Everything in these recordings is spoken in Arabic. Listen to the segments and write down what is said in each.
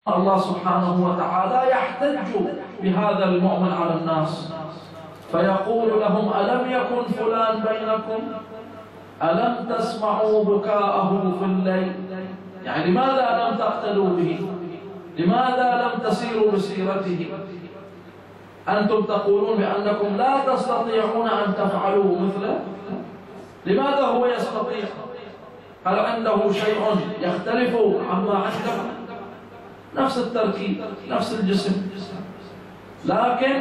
الله سبحانه وتعالى يحتج بهذا المؤمن على الناس فيقول لهم: ألم يكن فلان بينكم؟ ألم تسمعوا بكاءه في الليل؟ يعني لماذا لم تقتدوا به؟ لماذا لم تسيروا بسيرته؟ أنتم تقولون بأنكم لا تستطيعون أن تفعلوا مثله، لماذا هو يستطيع؟ هل عنده شيء يختلف عما عندكم؟ نفس التركيب، نفس الجسم، لكن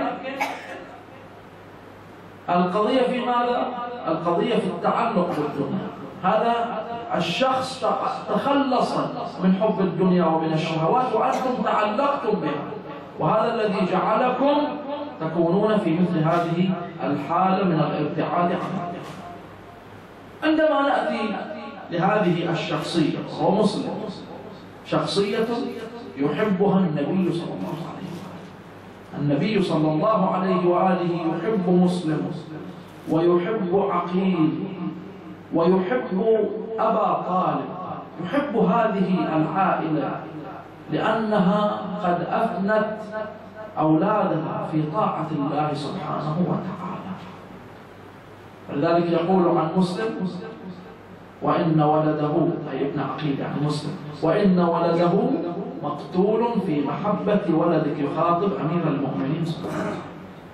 القضية في ماذا؟ القضية في التعلق بالدنيا. هذا الشخص تخلص من حب الدنيا ومن الشهوات وأنتم تعلقتم بها، وهذا الذي جعلكم تكونون في مثل هذه الحالة من الابتعاد عنها. عندما نأتي لهذه الشخصية، هو مسلم، شخصية يحبها النبي صلى الله عليه وآله. النبي صلى الله عليه وآله يحب مسلم ويحب عقيل ويحب أبا طالب، يحب هذه العائلة لأنها قد أفنت أولادها في طاعة الله سبحانه وتعالى. ولذلك يقول عن مسلم: وإن ولده، أي ابن عقيل يعني مسلم، وإن ولده مقتول في محبة ولدك، يخاطب أمير المؤمنين صلى الله عليه وسلم.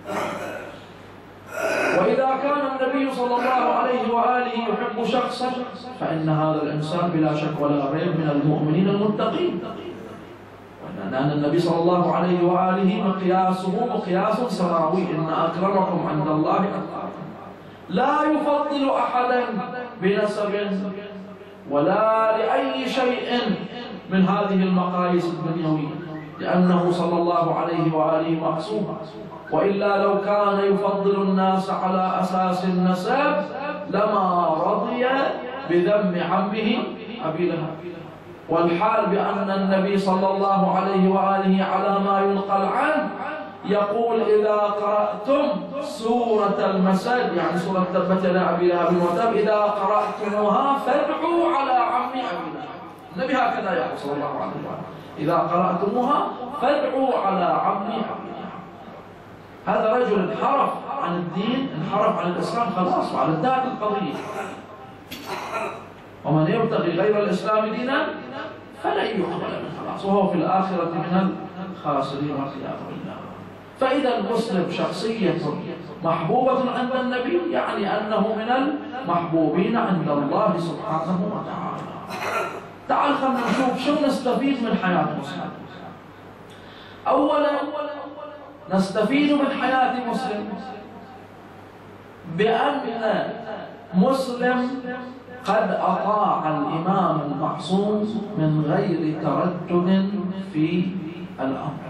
وإذا كان النبي صلى الله عليه وآله يحب شخصا فإن هذا الإنسان بلا شك ولا ريب من المؤمنين المتقين، لأن النبي صلى الله عليه وآله مقياسه مقياس سماوي: إن أكرمكم عند الله أتقاكم. لا يفضل أحدا بنسب ولا لأي شيء من هذه المقاييس الدنيوية، لأنه صلى الله عليه وآله معصوم. وإلا لو كان يفضل الناس على أساس النسب لما رضي بذم عمه أبي لهب. والحال بأن النبي صلى الله عليه وآله على ما ينقل عنه يقول: إذا قرأتم سورة المسد، يعني سورة تبت يدا أبي لهب وتب، إذا قرأتموها فادعوا على عم أبي لهب. النبي هكذا يقول صلى الله عليه وآله: إذا قرأتموها فادعوا على عم أبي لهب. هذا رجل انحرف عن الدين، انحرف عن الإسلام خلاص، وعلى انتهت القضية. ومن يبتغي غير الإسلام دينا فلن يقبل منه، خلاص، وهو في الآخرة من الخاسرين والعياذ بالله. فإذا المسلم شخصية محبوبة عند النبي، يعني أنه من المحبوبين عند الله سبحانه وتعالى. تعال خلنا نشوف شو نستفيد من حياة مسلم. أولا نستفيد من حياة مسلم بأن مسلم قد أطاع الإمام المعصوم من غير تردد في الأمر.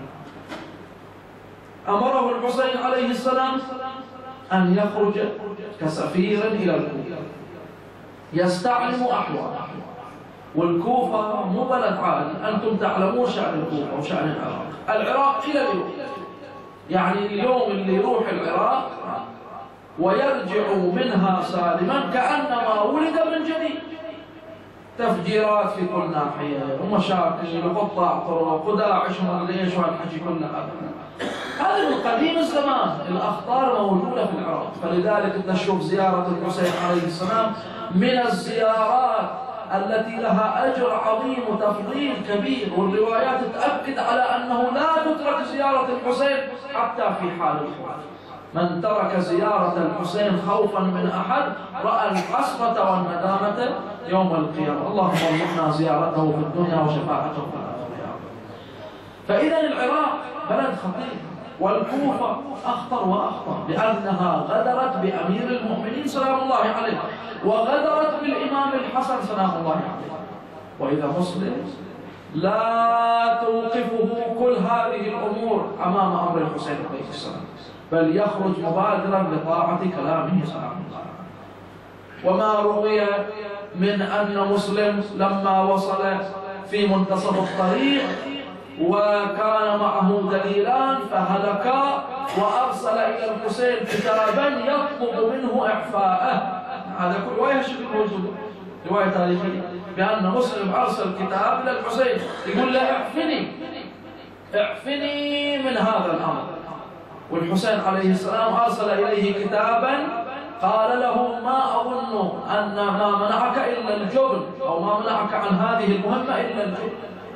أمره الحسين عليه السلام أن يخرج كسفير إلى الكوفة يستعلم أحواله، والكوفة مو بلد عادي، أنتم تعلمون شأن الكوفة وشأن العراق إلى اليوم. يعني اليوم اللي يروح العراق ويرجع منها سالما كأنما ولد من جديد. تفجيرات في كل ناحية ومشاكل وقطاع طرق وداعش ومدري ايش والحكي كله هذا من قديم الزمان. الأخطار موجودة في العراق، فلذلك نشوف زيارة الحسين عليه السلام من الزيارات التي لها أجر عظيم وتفضيل كبير، والروايات تؤكد على أنه لا تترك زيارة الحسين حتى في حال الخوف. من ترك زيارة الحسين خوفا من أحد رأى الحسرة والندامة يوم القيامة. اللهم ارزقنا زيارته في الدنيا وشفاعته في الآخرة. فإذا العراق بلد خطير، والكوفة أخطر وأخطر، لأنها غدرت بأمير المؤمنين سلام الله عليه، وغدرت بالإمام الحسن سلام الله عليه. وإذا مسلم لا توقفه كل هذه الأمور أمام أمر الحسين عليه السلام، بل يخرج مبادرا لطاعة كلامه سلام الله. وما روي من أن مسلم لما وصل في منتصف الطريق وكان معه دليلان فهلكا، وأرسل إلى الحسين كتابا يطلب منه إعفاءه. هذا كل رواية شبه موجودة، رواية تاريخية، بأن مسلم أرسل كتاب إلى الحسين يقول له اعفني اعفني من هذا الأمر. والحسين عليه السلام أرسل إليه كتابا قال له ما أظن أن ما منعك إلا الجبن، أو ما منعك عن هذه المهمة إلا الجبن.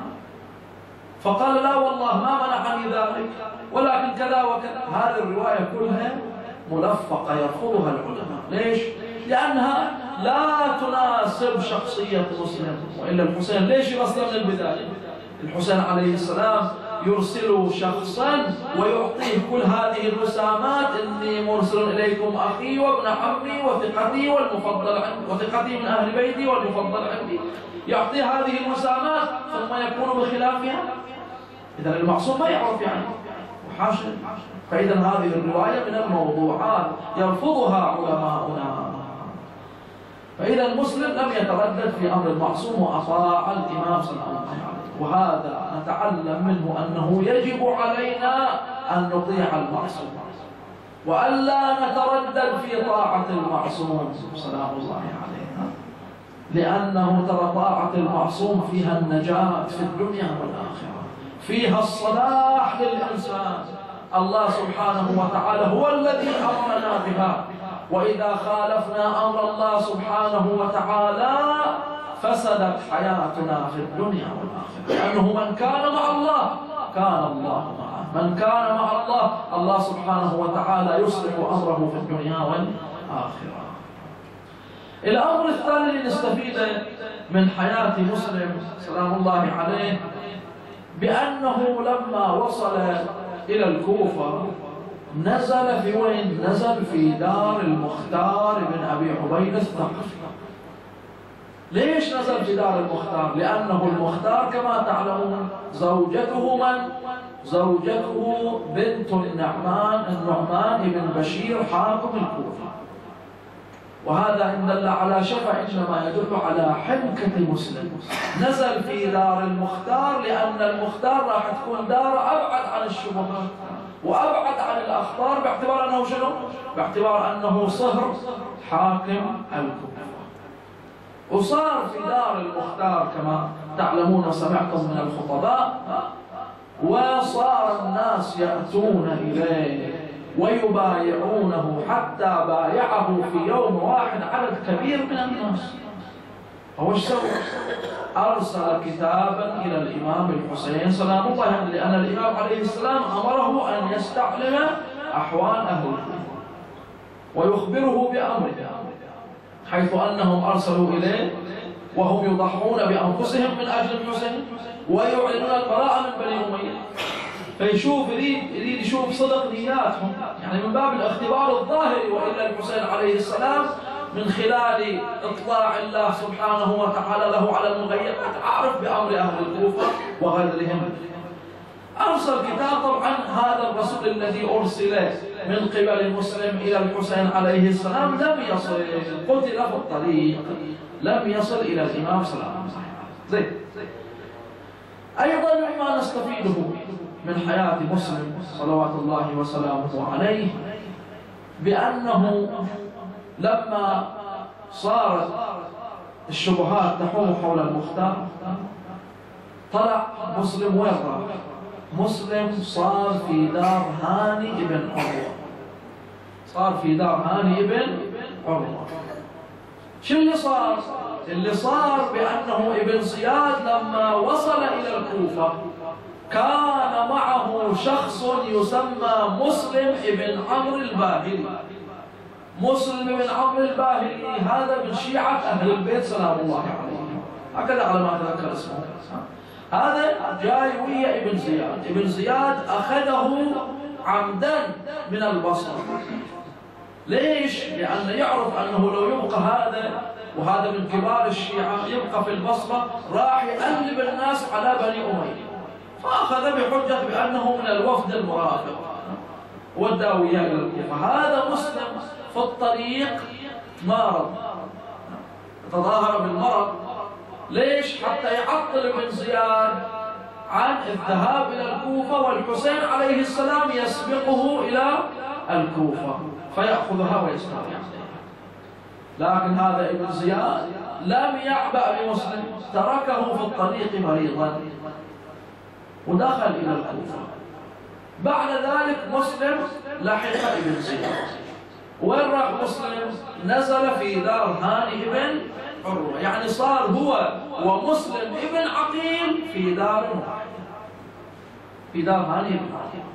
فقال لا والله ما منعني ذلك، ولكن كذا وكذا. هذه الرواية كلها ملفقة يرفضها العلماء. ليش؟ لأنها لا تناسب شخصية مسلم. وإلا الحسين ليش يرسل من البداية؟ الحسين عليه السلام يرسل شخصا ويعطيه كل هذه الوسامات: إني مرسل إليكم أخي وابن عمي وثقتي والمفضل عندي، وثقتي من أهل بيتي والمفضل عندي. يعطي هذه الوسامات ثم يكون بخلافها. إذا المعصوم ما يعرف يعني، وحاشا. فإذا هذه الرواية من الموضوعات يرفضها علماؤنا. فإذا المسلم لم يتردد في أمر المعصوم وأطاع الإمام صلى الله عليه وسلم. وهذا نتعلم منه أنه يجب علينا أن نطيع المعصوم، وألا نتردد في طاعة المعصوم سلام الله عليه، لأنه ترى طاعة المعصوم فيها النجاة في الدنيا والآخرة، فيها الصلاح للإنسان. الله سبحانه وتعالى هو الذي أمرنا بها، وإذا خالفنا أمر الله سبحانه وتعالى فسدت حياتنا في الدنيا والآخرة. لأنه من كان مع الله كان الله معه، من كان مع الله الله سبحانه وتعالى يصلح أمره في الدنيا والآخرة. الأمر الثاني اللي نستفيده من حياة مسلم سلام الله عليه، بأنه لما وصل إلى الكوفة نزل في وين؟ نزل في دار المختار بن أبي عبيد الثقفي. ليش نزل في دار المختار؟ لأنه المختار كما تعلمون زوجته من؟ زوجته بنت النعمان بن بشير حاكم الكوفة. وهذا إن دل على شفع إنما يدل على حنكة مسلم. نزل في دار المختار لأن المختار راح تكون دار أبعد عن الشبهات وأبعد عن الأخطار، باعتبار أنه شنو؟ باعتبار أنه صهر حاكم الكوفة. وصار في دار المختار كما تعلمون وسمعتم من الخطباء، وصار الناس يأتون إليه ويبايعونه، حتى بايعه في يوم واحد عدد كبير من الناس. هو ايش سوى؟ أرسل كتابا إلى الإمام الحسين سلام الله عليه، لأن الإمام عليه السلام أمره أن يستعلم أحوال أهل الكوفة ويخبره بأمره، حيث أنهم أرسلوا إليه وهم يضحون بأنفسهم من أجل الحسين ويعلنون البراءة من بني أمية. فيشوف يريد يشوف صدق نياتهم، يعني من باب الاختبار الظاهري. وإلا الحسين عليه السلام من خلال إطلاع الله سبحانه وتعالى له على المغيبات عارف بأمر أهل الكوفة وغيرهم. أرسل كتاب. طبعا هذا الرسول الذي أرسل من قبل مسلم إلى الحسين عليه السلام لم يصل، قتل في الطريق، لم يصل إلى الإمام صلى الله عليه وسلم. أيضا مما نستفيده من حياة مسلم صلوات الله وسلامه عليه، بأنه لما صارت الشبهات تحوم حول المختار طلع مسلم وين راح؟ مسلم صار في دار هاني بن عروة. صار في دار هاني بن عروة. شو اللي صار؟ اللي صار بأنه ابن زياد لما وصل إلى الكوفة كان معه شخص يسمى مسلم بن عمرو الباهلي. مسلم بن عمرو الباهلي هذا من شيعة أهل البيت سلام الله عليهم، هكذا على ما أتذكر اسمه. هذا جاي ويا ابن زياد. ابن زياد أخذه عمدا من البصرة. ليش؟ لأنه يعرف أنه لو يبقى هذا، وهذا من كبار الشيعة، يبقى في البصرة راح يقلب الناس على بني أمية. فأخذ بحجة بأنه من الوفد المرافق وداه إلى الكوفة. هذا مسلم في الطريق مرض، تظاهر بالمرض. ليش؟ حتى يعطل ابن زياد عن الذهاب إلى الكوفة، والحسين عليه السلام يسبقه إلى الكوفة فيأخذها ويسترجع. لكن هذا ابن زياد لم يعبأ بمسلم، تركه في الطريق مريضا. ودخل إلى الكوفة. بعد ذلك مسلم لحق ابن زياد. وين راح مسلم؟ نزل في دار هاني بن عروة، يعني صار هو ومسلم ابن عقيل في دار واحدة، في دار هاني بن عروة.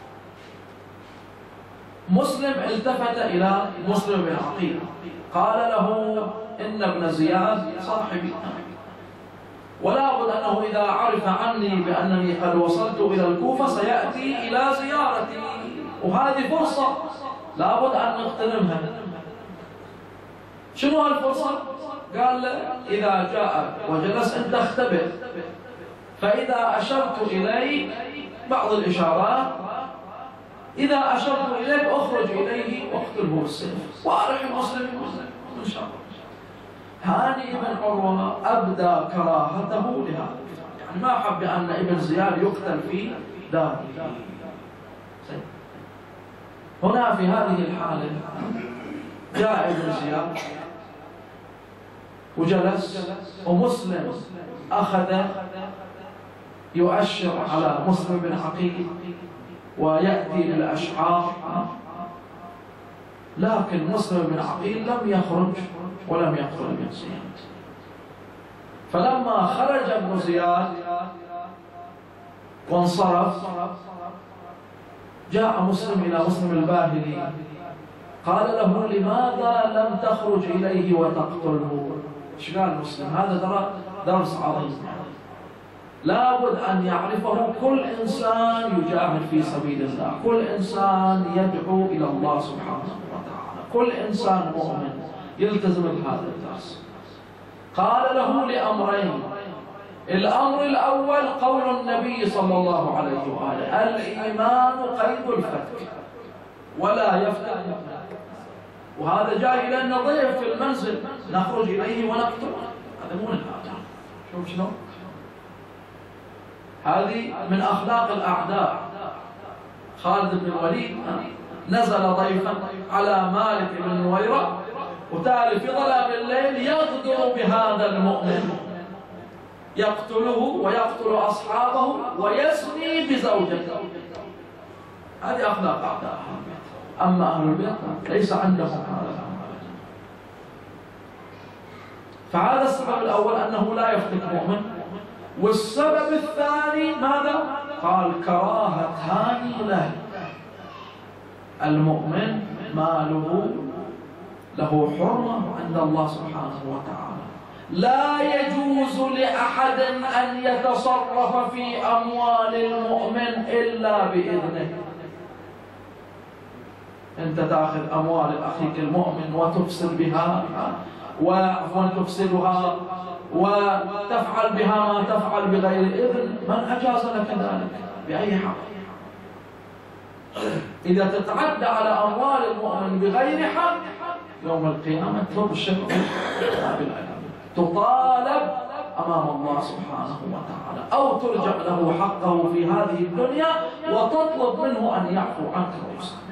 مسلم التفت إلى مسلم بن عقيل قال له إن ابن زياد صاحبي، ولا بد أنه إذا عرف عني بأنني قد وصلت إلى الكوفة سيأتي إلى زيارتي، وهذه فرصة لا بد أن نغتنمها. شنو هالفرصة؟ قال له إذا جاء وجلس أنت اختبر، فإذا أشرت إليك بعض الإشارات، إذا أشرت إليك أخرج إليه واقتله بالسيف وأرح المسلم إن شاء الله. هاني بن عروة أبدى كراهته لهذا، يعني ما حب أن ابن زياد يقتل في داره. هنا في هذه الحالة جاء ابن زياد وجلس، ومسلم أخذ يؤشر على مسلم بن عقيل ويأتي بالأشعار، لكن مسلم بن عقيل لم يخرج ولم يقتل ابن زياد. فلما خرج ابن زياد وانصرف جاء مسلم إلى مسلم الباهلي قال له لماذا لم تخرج إليه وتقتله؟ ايش قال مسلم؟ هذا درس عظيم لابد أن يعرفه كل إنسان يجاهد في سبيل الله، كل إنسان يدعو إلى الله سبحانه وتعالى، كل إنسان مؤمن يلتزم بهذا الدرس. قال له لأمرين: الأمر الأول قول النبي صلى الله عليه وآله: الإيمان قيد الفتك ولا يفتح. وهذا جاي إلينا ضيف في المنزل نخرج إليه ونقتله، هذا مو الحاجة. شوف شلون هذه من أخلاق الأعداء. خالد بن الوليد نزل ضيفا على مالك بن نويرة، وتالي في ظلام الليل يغدر بهذا المؤمن يقتله ويقتل أصحابه ويسني بزوجته. هذه أخلاق أعداء. أما أهل البيت ليس عندهم هذا الأمر. فهذا السبب الأول أنه لا يفتك مؤمن. والسبب الثاني ماذا؟ قال: كراهة هاني له. المؤمن ماله له حرمة عند الله سبحانه وتعالى، لا يجوز لأحد أن يتصرف في أموال المؤمن إلا بإذنه. أنت تأخذ أموال أخيك المؤمن وتفسد بها وتفسدها وتفعل بها ما تفعل بغير إذن، من أجاز لك ذلك؟ بأي حق؟ إذا تتعدى على أموال المؤمن بغير حق يوم القيامة تبشر تطالب أمام الله سبحانه وتعالى، أو ترجع له حقه في هذه الدنيا وتطلب منه أن يعفو عنك ويسامحك.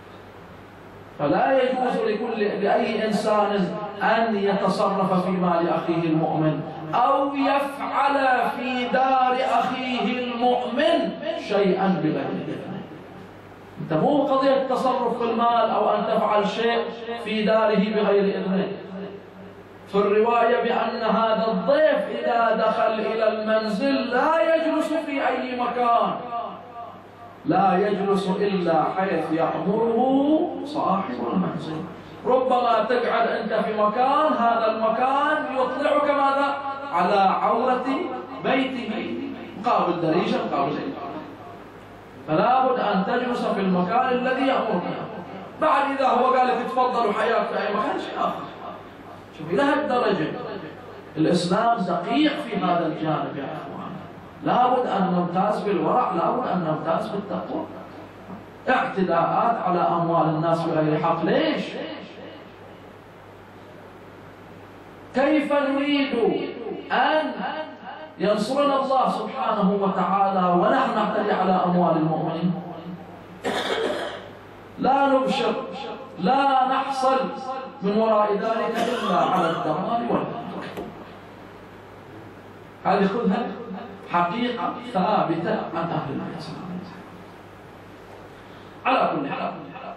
فلا يجوز لأي إنسان أن يتصرف في مال أخيه المؤمن أو يفعل في دار أخيه المؤمن شيئا بغير إذنه. أنت مو قضية تصرف في المال أو أن تفعل شيء في داره بغير إذنه. في الرواية بأن هذا الضيف إذا دخل إلى المنزل لا يجلس في أي مكان، لا يجلس إلا حيث يأمره صاحب المنزل. ربما تقعد أنت في مكان، هذا المكان يطلعك ماذا؟ على عورة بيته، مقابل دريشة مقابل شيء. فلا بد أن تجلس في المكان الذي يأمرك. بعد إذا هو قال لك تفضلوا حياك في أي مكان شيء آخر. شوف إلى هالدرجة الإسلام دقيق في هذا الجانب يا إخوان. لا بد أن نمتاز بالورع، لا بد أن نمتاز بالتقوى. اعتداءات على أموال الناس بغير حق، ليش؟ كيف نريد أن ينصرنا الله سبحانه وتعالى ونحن نعتدي على أموال المؤمنين؟ لا نبشر، لا نحصل من وراء ذلك إلا على الدمار والهلاك. هذه خذها حقيقة ثابتة عن أهل البيت. على كل حال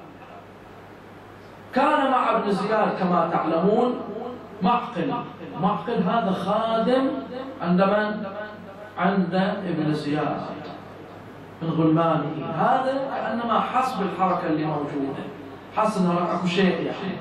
كان مع ابن زياد كما تعلمون معقل هذا خادم عند من؟ عند ابن زياد من غلمانه. هذا كأنما حس بالحركة اللي موجودة، حس انه اكو شيء يعني،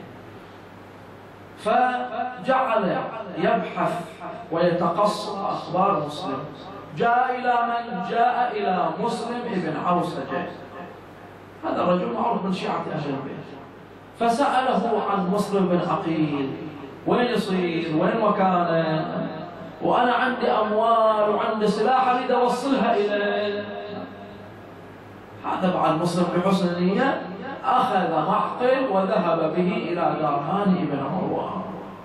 فجعل يبحث ويتقصى اخبار مسلم. جاء الى من؟ جاء الى مسلم ابن عوسجة، هذا الرجل معروف من شيعة اهل البيت، فسأله عن مسلم بن عقيل، وين يصير، وين مكانه، وانا عندي اموال وعندي سلاح اريد اوصلها اليه. هذا بعد مسلم بحسن النية اخذ معقل وذهب به الى دار هاني بن عروة،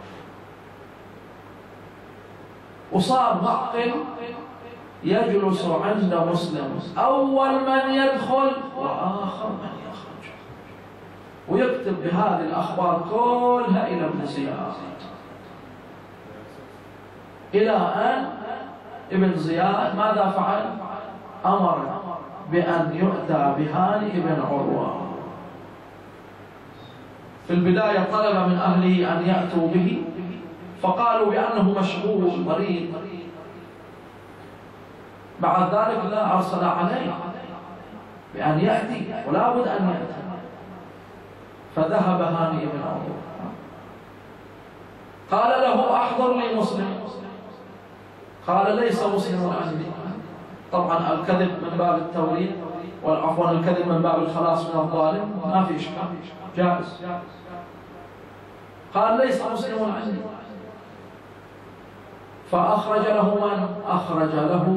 وصار معقل يجلس عند مسلم، اول من يدخل واخر من يخرج، ويكتب بهذه الاخبار كلها الى ابن زياد، الى ان ابن زياد ماذا فعل؟ امر بأن يؤتى بهاني بن عروة. في البداية طلب من أهله أن يأتوا به، فقالوا بأنه مشغول مريض. بعد ذلك لا أرسل عليه بأن يأتي، ولا بد أن يأتي. فذهب هاني بن عروة، قال له أحضر لي مسلم، قال ليس مسلم عندي. طبعا الكذب من باب التوريد، والعفو الكذب من باب الخلاص من الظالم، ما في إشكال، جائز. قال ليس مسلم عندي. فأخرج له من؟ أخرج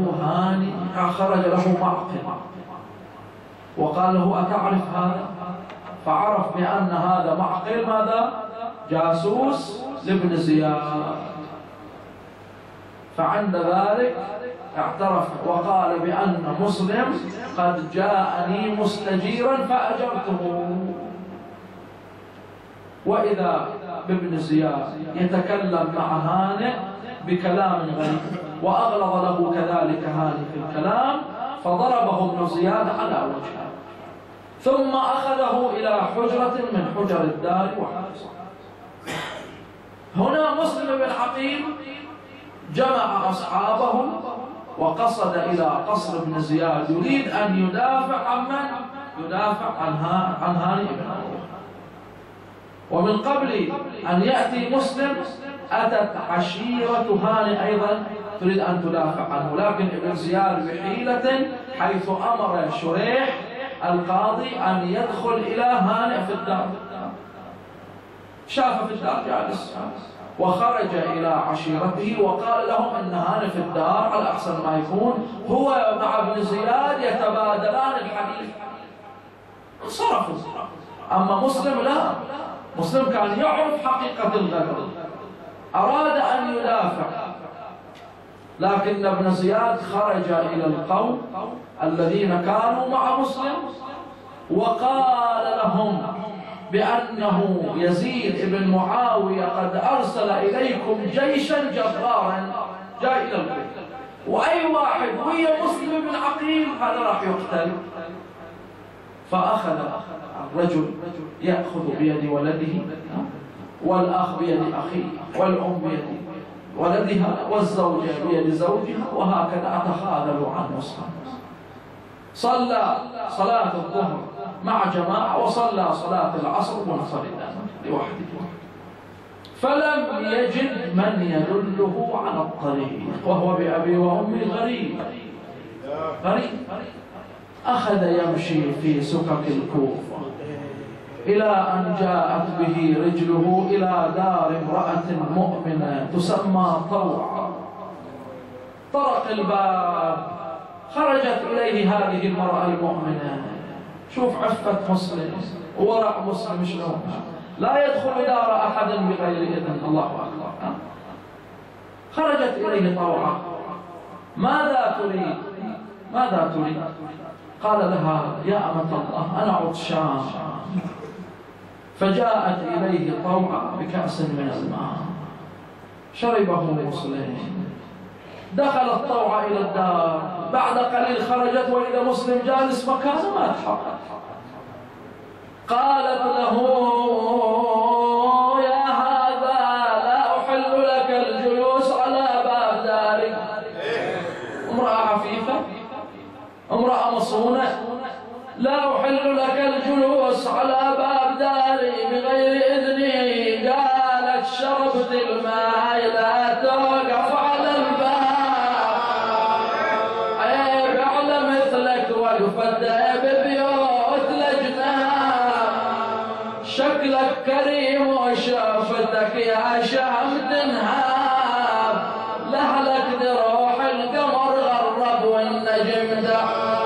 له معقل، وقال له أتعرف هذا؟ فعرف بأن هذا معقل ماذا؟ جاسوس لابن زياد. فعند ذلك اعترف وقال بأن مسلم قد جاءني مستجيرا فأجرته. وإذا بابن زياد يتكلم مع هانئ بكلام غريب، وأغلظ له كذلك هانئ في الكلام، فضربه ابن زياد على وجهه، ثم أخذه إلى حجرة من حجر الدار وحبسه. هنا مسلم بن عقيل جمع أصحابه وقصد إلى قصر ابن زياد، يريد أن يدافع عن من؟ يدافع عن هاني بن عروة. ومن قبل أن يأتي مسلم أتت عشيرة هاني أيضا تريد أن تدافع عنه، لكن ابن زياد بحيلة حيث أمر شريح القاضي أن يدخل إلى هاني في الدار، شاف في الدار جالس، وخرج إلى عشيرته وقال لهم إن هاني في الدار، على أحسن ما يكون هو مع ابن زياد يتبادلان الحديث. صرفوا. أما مسلم لا، مسلم كان يعرف حقيقة الغدر، أراد أن يدافع، لكن ابن زياد خرج إلى القوم الذين كانوا مع مسلم وقال لهم بأنه يزيد بن معاوية قد أرسل إليكم جيشا جبارا جاء إلى البيت، وأي واحد ويا مسلم بن عقيل هذا راح يقتل. فأخذ الرجل يأخذ بيد ولده، والأخ بيد أخيه، والأم بيد ولدها، والزوجة بيد زوجها، وهكذا أتخاذلوا عن مسلم. صلى صلاة الظهر مع جماعة، وصلى صلاة العصر منفردا لوحده، فلم يجد من يدله على الطريق، وهو بأبي وأمي غريب. أخذ يمشي في سكك الكوفة إلى أن جاءت به رجله إلى دار امرأة مؤمنة تسمى طوعة. طرق الباب، خرجت إليه هذه المرأة المؤمنة. شوف عفة مسلم وورع مسلم شلون، لا يدخل دار أحد بغير إذن. الله أكبر. خرجت إليه طوعة، ماذا تريد؟ ماذا تريد؟ قال لها يا أمة الله أنا عطشان. فجاءت إليه طوعة بكأس من الماء، شربه مسلم، دخلت طوعة إلى الدار، بعد قليل خرجت وإذا مسلم جالس مكانه ما تحرك. قالت له: يا هذا لا أحل لك الجلوس على باب داري. امرأة عفيفة، امرأة مصونة، لا أحل لك الجلوس على باب داري بغير إذني. قالت: شربت الماء لا توقف على الباب. عيب على مثلك وقفت ببيوت الأجناب، شكلك كريم وشافتك يا شهم تنهاب، لهلك دروح القمر غرب والنجم دعاب.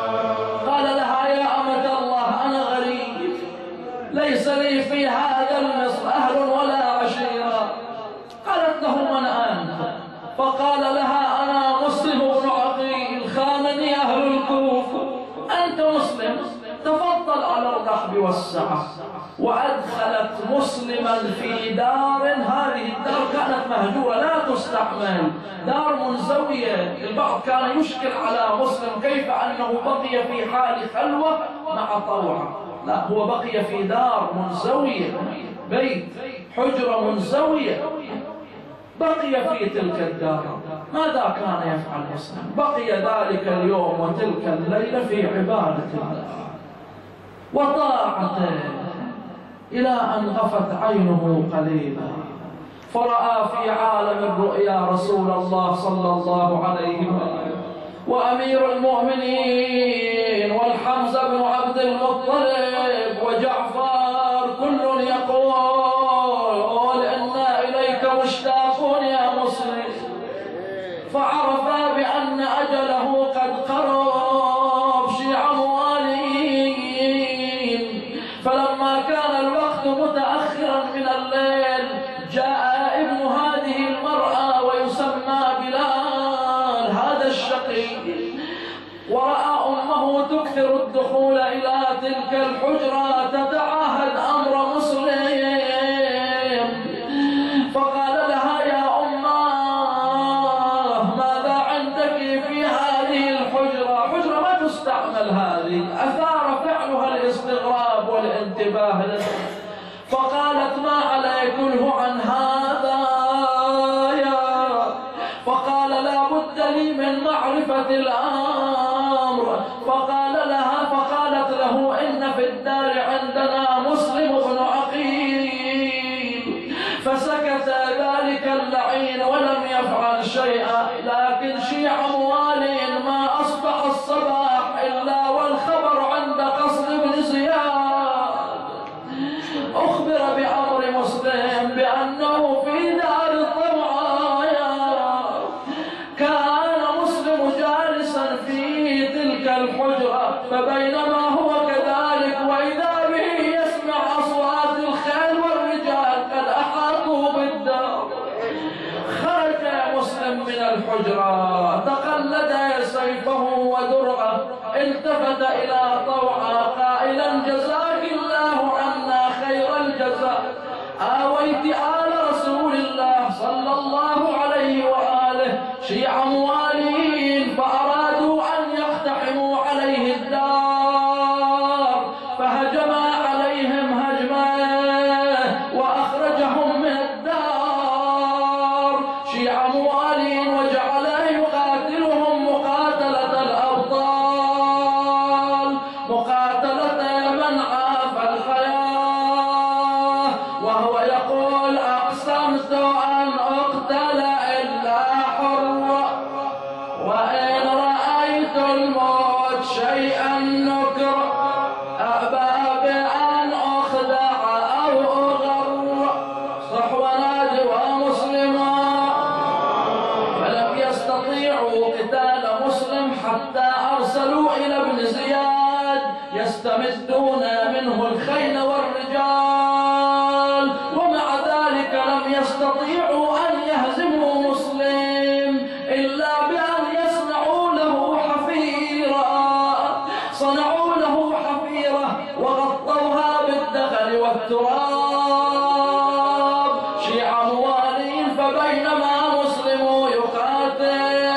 ليس لي في هذا المصر أهل ولا عشيرة. قالت له: من أنت؟ فقال لها: أنا مسلم بن عقيل، خانني أهل الكوفة. أنت مسلم؟ تفضل على الرحب والسعة. وأدخلت مسلما في دار، هذه الدار كانت مهجورة لا تستعمل، دار منزوية. البعض كان يشكل على مسلم كيف أنه بقي في حال خلوة مع طوعة، لا، هو بقي في دار منزوية، بيت حجرة منزوية، بقي في تلك الدار. ماذا كان يفعل مسلم؟ بقي ذلك اليوم وتلك الليلة في عبادة الله وطاعته إلى أن غفت عينه قليلا، فرأى في عالم الرؤيا رسول الله صلى الله عليه وسلم وأمير المؤمنين والحمزة بن عبد المطلب وجعفر، كل يقول: إنا إليك مشتاقون يا مسلم. فعرف بأن أجله قد قرب، شيع موالين. فلما كان الوقت متأخرا من الليل، جاء ابن هذه المرأة ويسمى بلال هذا الشقي، ورأى أمه تكثر الدخول إلى تلك الحجرة تتعاهد أمر مسلم، فقال لها: يا أماه، ماذا عندك في هذه الحجرة؟ حجرة ما تستعمل هذه. أثار فعلها الاستغراب والانتباه له، فقالت: ما عليك كله عن هذا يا. فقال: لا بد لي من معرفة الأمر. فقالت له: إن في الدار عندنا مسلم بن عقيل. فسكت ذلك اللعين ولم يفعل شيئا، لكن شيع موالين ما أصبح الصباح إلا والخبر عند قصر بن زياد. أخبر بأمر مسلم بأنه في دار الطوعايا. كان مسلم جالسا في تلك الحجرة، فبينما هو كذلك وإذا به يسمع أصوات الخيل والرجال قد أحاطوا بالدار. خرج مسلم من الحجرة، تقلد سيفه ودرعه، التفت إلى طوعة قائلا: جزاك الله عنا خير الجزاء، آويت آل رسول الله صلى الله عليه وآله شيع موالين، فأرادوا أن يقتحموا عليه الدار، فهجما عليهم هجما وأخرجهم من الدار شيع موالين، وجعل يقاتلهم مقاتلة الأبطال، مقاتلة من عاف الحياة، وهو يقول: أقسمت أن أقتل إلا حرا، وإن رأيت الموت شيئا نكر، أبى بأن أخدع أو أغر. صحو ناجوا مسلما، فلم يستطيعوا قتال مسلم حتى أرسلوا إلى ابن زياد يستمدون منه الخيل والرجال، ومع ذلك لم يستطيعوا أن يهزموا مسلم إلا بأن يصنعوا له حفيرة. صنعوا له حفيرة وغطوها بالدخل والتراب، شيع موالين. فبينما مسلم يقاتل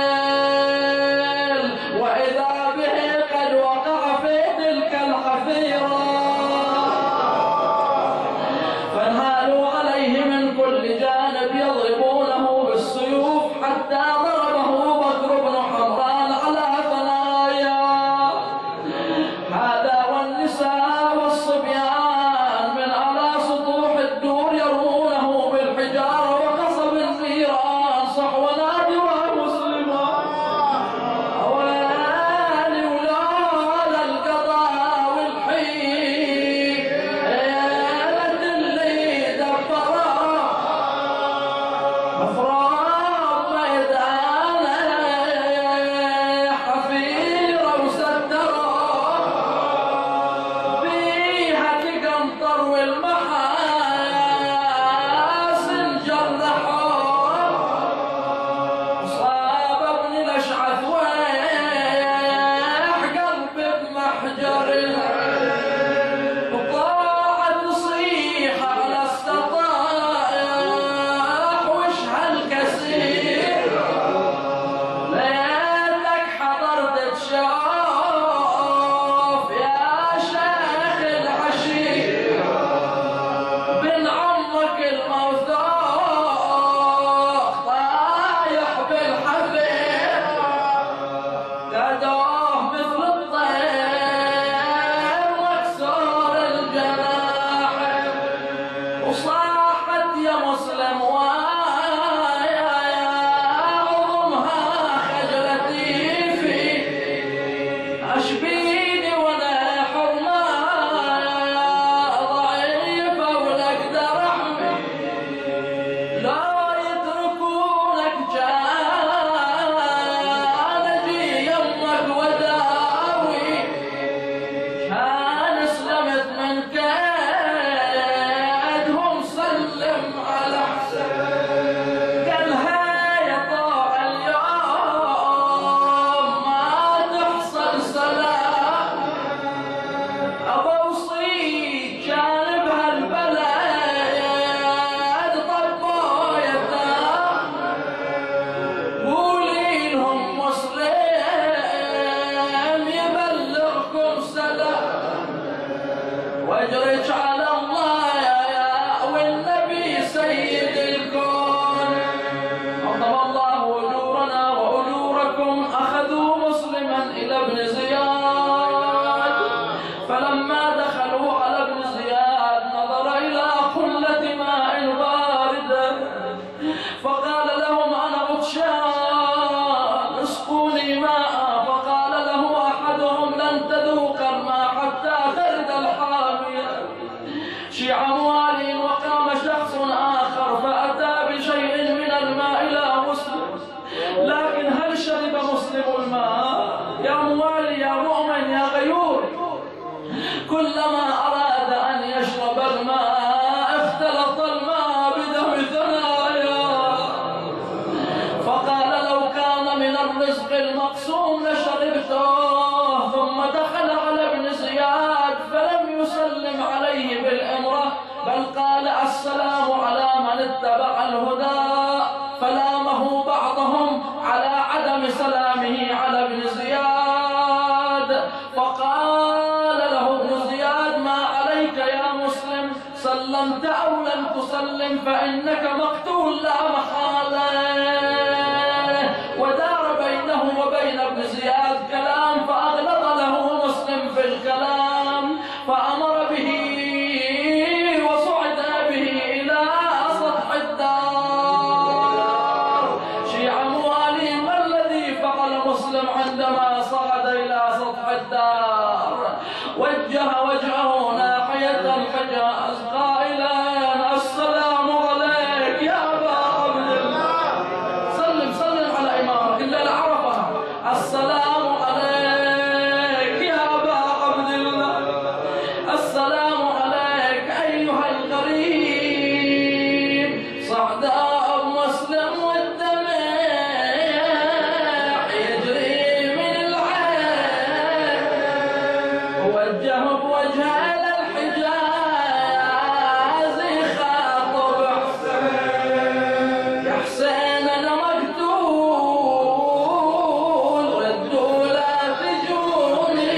واجرج على الله والنبي سيد الكون. عظم الله أجورنا وأجوركم. أخذوا مسلما إلى ابن زياد، فلما دخلوا على ابن زياد نظر إلى قلة ماء باردة فقال لهم أنا عطشان اسقوني ماء. فقال له أحدهم لن تذوق الماء حتى ترد الحامية. شيع موالي وقام شخص آخر فأتى بشيء من الماء إلى مسلم، لكن هل شرب مسلم الماء؟ يا موالي يا مؤمن يا غيور، كلما أراد أن يشرب الماء اختلط الماء بدم ثنايا. فقال لو كان من الرزق المقسوم لشربته. ثم دخل على ابن زياد فلم يسلم عليه بالإمرة، بل قال السلام على من اتبع الهدى. فلامه بعضهم على عدم سلامه على ابن زياد، فقال له ابن زياد ما عليك يا مسلم، سلمت أو لم تسلم فإنك مقتول لا محالة. ودار بينه وبين ابن زياد كلام فأغلظ له مسلم في الكلام، فأمر به وصعد به إلى سطح الدار. شيع موالي ما الذي فعل مسلم عندما صعد إلى سطح الدار؟ وجه وجهه ناحية الحجاز قائلا السلام عليك يا أبا عبد الله. سلم على إمامك الليلة عرفها. السلام عليك يا أبا عبد الله، السلام عليك أيها الغريب. صعد مسلم والدمع يجري من العين، ووجه بوجهه إلى الحجاز يخاطب يا حسين أنا مقتول ردوا لا تجوني.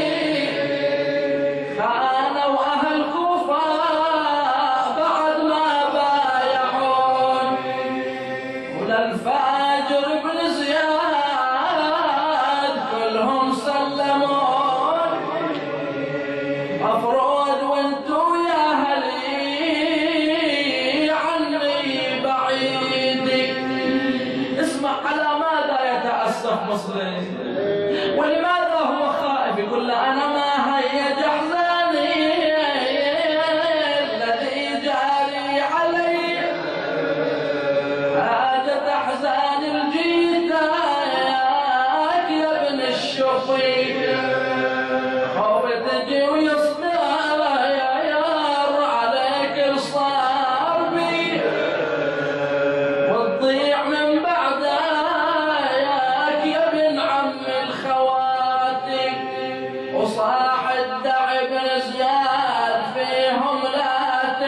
خانوا أهل كوفة بعد ما بايعون، وللفاجر بن زياد كلهم سلمون. مفروض وانتو يا اهلي عني بعيدي. اسمع على ماذا يتأسف مسلم ولماذا هو خائف. يقول له انا ما هيج احزاني الذي جاري علي، هاجت احزان الجيتاك يا ابن الشقيق. خوف تجي ويصنع يا يار عليك الصار بي، وتضيع من بعدك يا ابن عم الخواتي. وصاح الدعي بن زياد فيهم لا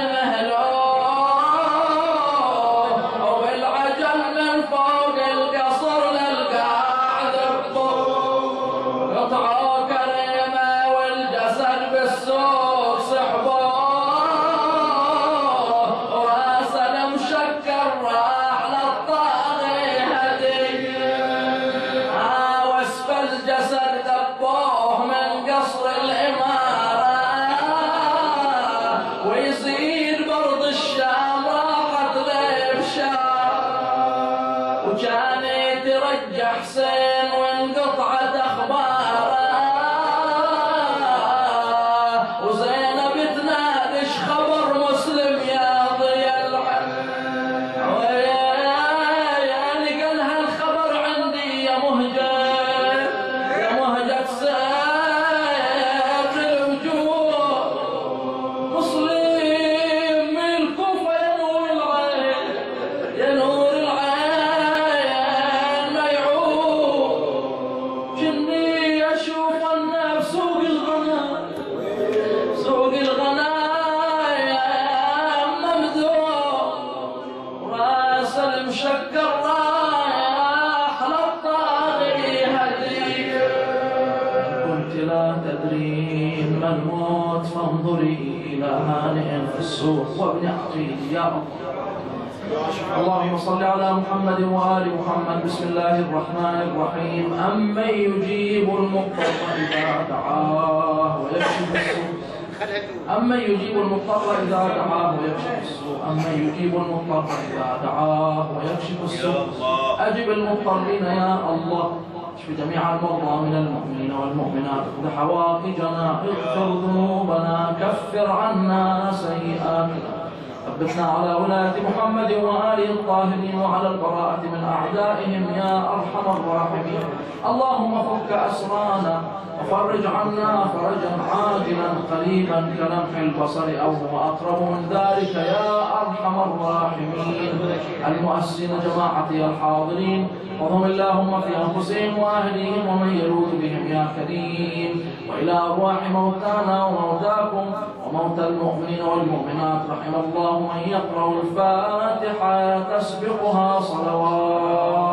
تمهلوه، وبالعجل من فوق القصر للقاعد الطول. قطعوا كريمه والجسد بالسوق سحبوه، وراس المشكر راح للطاغي هدي. واسف الجسد دبوه من قصر الإمارة أنت لا تدرين ما الموت فانظري إلى هانئ في السوق وابن عقيل يا الله. اللهم صل على محمد وآل محمد. بسم الله الرحمن الرحيم. أمن يجيب المضطر إذا دعاه ويكشف السوء. أمن يجيب المضطر إذا دعاه ويكشف السوء. أمن يجيب المضطر إذا دعاه ويكشف السوء. أجب المضطرين يا الله. اشف جميع المرضى من المؤمنين والمؤمنات. اقض حوائجنا، اغفر ذنوبنا، كفر عنا سيئاتنا. ثبتنا على ولاية محمد وآله الطاهرين وعلى البراءة من أعدائهم يا أرحم الراحمين. اللهم فك أسرانا وفرج عنا فرجا عاجلا قريبا كلمح البصر أو هو أقرب من ذلك يا أرحم الراحمين. المؤسسين جماعتي الحاضرين وهم اللهم في أنفسهم وأهليهم ومن يلوذ بهم يا كريم، وإلى أرواح موتانا وموتاكم وموتى المؤمنين والمؤمنات. رحم الله من يقرأ الفاتحة تسبقها صلوات.